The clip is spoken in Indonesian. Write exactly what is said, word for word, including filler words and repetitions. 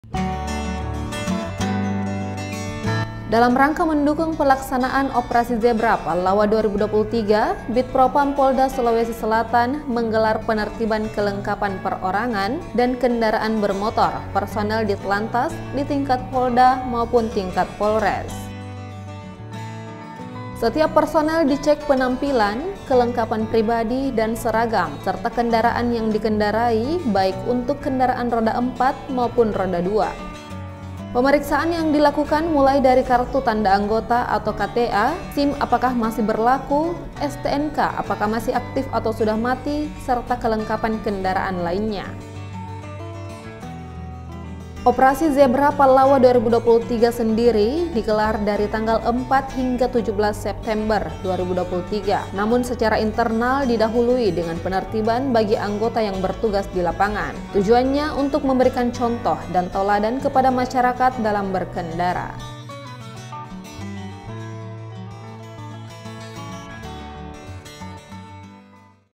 Dalam rangka mendukung pelaksanaan Operasi Zebra Pallawa dua ribu dua puluh tiga, Bitpropam Polda Sulawesi Selatan menggelar penertiban kelengkapan perorangan dan kendaraan bermotor personel Ditlantas di tingkat Polda maupun tingkat Polres. Setiap personel dicek penampilan, kelengkapan pribadi, dan seragam, serta kendaraan yang dikendarai baik untuk kendaraan roda empat maupun roda dua. Pemeriksaan yang dilakukan mulai dari kartu tanda anggota atau K T A, SIM apakah masih berlaku, S T N K apakah masih aktif atau sudah mati, serta kelengkapan kendaraan lainnya. Operasi Zebra Pallawa dua ribu dua puluh tiga sendiri digelar dari tanggal empat hingga tujuh belas September dua ribu dua puluh tiga, namun secara internal didahului dengan penertiban bagi anggota yang bertugas di lapangan. Tujuannya untuk memberikan contoh dan teladan kepada masyarakat dalam berkendara.